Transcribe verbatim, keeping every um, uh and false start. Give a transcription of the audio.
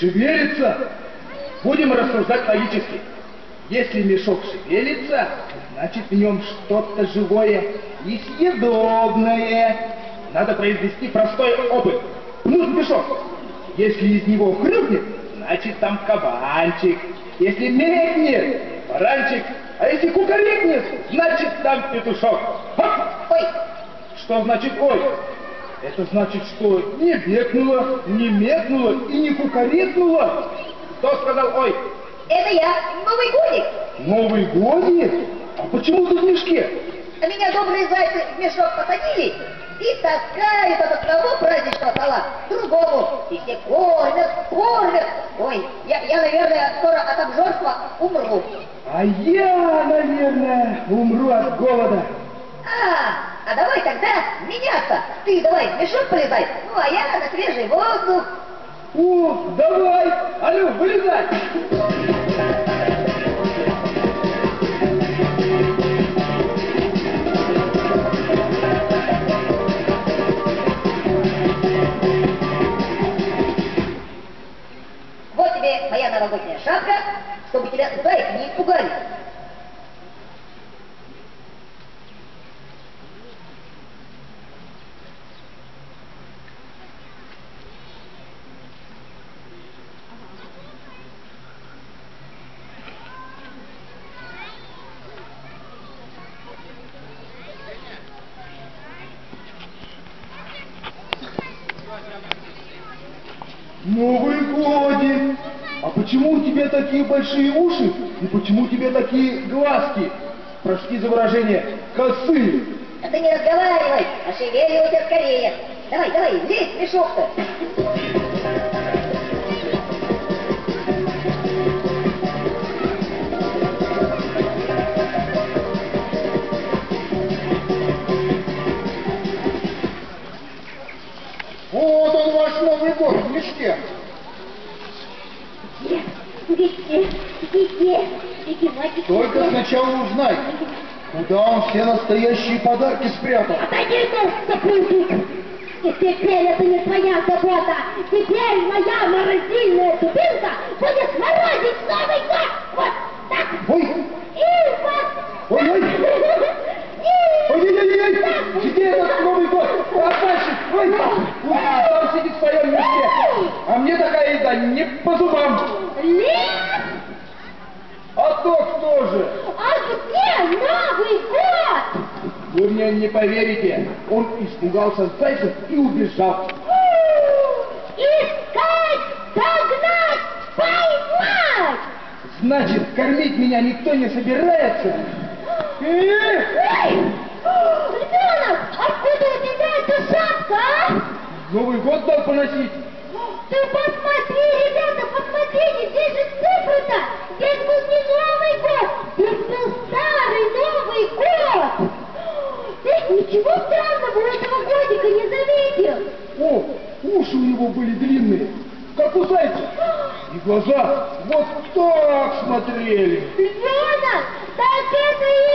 Шевелится? Будем рассуждать логически. Если мешок шевелится, значит в нем что-то живое и съедобное. Надо произвести простой опыт. Пнуть мешок. Если из него хрюкнет, значит там кабанчик. Если мекнет, баранчик. А если кукарекнет, значит там петушок. Хоп! Ой! Что значит ой? Это значит, что не бекнуло, не мекнуло и не кукарекнуло. Кто сказал ой? Это я, Новый годик. Новый годик? А почему ты в мешке? А меня добрые зайцы в мешок посадили и таскают от одного праздничного стола к другому. И все кормят, кормят. Ой, я, я, наверное, скоро от обжорства умру. А я, наверное, умру от голода. А, а давай тогда меняться. Ты давай в мешок полезай, ну а я на свежий воздух. О, давай! Алло, вылезай! Вот тебе моя новогодняя шапка, чтобы тебя зайки не испугали. Новый годик! А почему у тебя такие большие уши и почему у тебя такие глазки? Прости за выражение, косые. А ты не разговаривай, а шевеливайся скорее. Давай, давай, лезь в мешок-то. Вот он, ваш Новый год в мешке. Где? Где? Где? Где, мальчик? Только сначала узнай, куда он все настоящие подарки спрятал. Отойди ты, сопляжник! И теперь это не твоя забота. Теперь моя морозильная дубинка будет морозить Новый год. Вот так. Ой! И вот Ой, ой! Ой-ой-ой-ой! Где этот Новый год? Обманщик! Ой! Ой, сам сидит в своем месте. А мне такая еда не по зубам. Лев! А то кто же? А где Новый год? Вы мне не поверите. Он испугался зайцев и убежал. Искать, догнать, поймать! Значит, кормить меня никто не собирается? Эй! Ребенок, откуда у тебя эта шапка, а? Новый год дал поносить. Ты посмотри, ребята, посмотрите, здесь же цифры-то! Здесь был не Новый год, здесь был старый Новый год! Ты ничего странного у этого годика не заметил? О, уши у него были длинные, как у зайца. И глаза вот так смотрели. Ребенок, так это и